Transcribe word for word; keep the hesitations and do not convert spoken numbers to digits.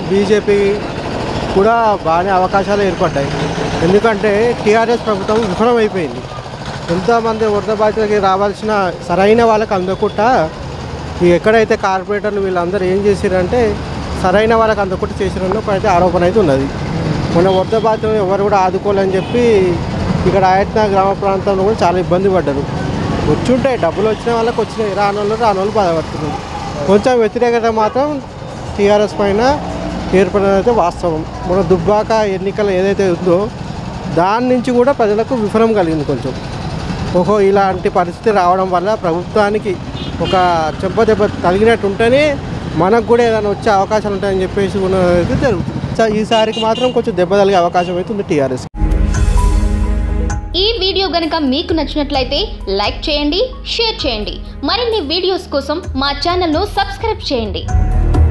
BJP కూడా బాగానే అవకాశాలు ఏర్పడ్డాయి. ఎందుకంటే టీఆర్ఎస్ ప్రభుత్వం విఫలమైపోయింది. ఎంతోమంది వరద బాధితులకి రావాల్సిన సరైన వాళ్ళకి అందకుండా ఈ ఎక్కడైతే కార్పొరేటర్లు వీళ్ళందరూ ఏం చేశారంటే సరైన వాళ్ళకి అందకుండా చేసిరని ఒకైతే ఆరోపణ అయితే ఉన్నది. మొన్న వరద బాధితులు ఎవరు కూడా ఆదుకోవాలని చెప్పి ఇక్కడ ఆయత్న గ్రామ ప్రాంతంలో కూడా చాలా ఇబ్బంది పడ్డారు. వచ్చుంటాయి డబ్బులు వచ్చిన వాళ్ళకి వచ్చినాయి, రాని వాళ్ళు రాని వాళ్ళు బాధపడుతున్నారు. కొంచెం వ్యతిరేకత మాత్రం టీఆర్ఎస్ పైన ఏర్పడినదైతే వాస్తవం. మన దుబ్బాక ఎన్నికలు ఏదైతే ఉందో దాని నుంచి కూడా ప్రజలకు విఫలం కలిగింది. కొంచెం ఓహో ఇలాంటి పరిస్థితి రావడం వల్ల ప్రభుత్వానికి ఒక చెంపదెబ్బ తగినట్టు ఉంటేనే మనకు కూడా ఏదైనా వచ్చే అవకాశాలు ఉంటాయని చెప్పేసి ఉన్నది జరుగుతుంది. ఈసారికి మాత్రం కొంచెం దెబ్బ తగిలే అవకాశం అయితే ఉంది టీఆర్ఎస్. ఈ వీడియో గనుక మీకు నచ్చినట్లయితే లైక్ చేయండి, షేర్ చేయండి. మరిన్ని వీడియోస్ కోసం మా ఛానల్ను సబ్స్క్రైబ్ చేయండి.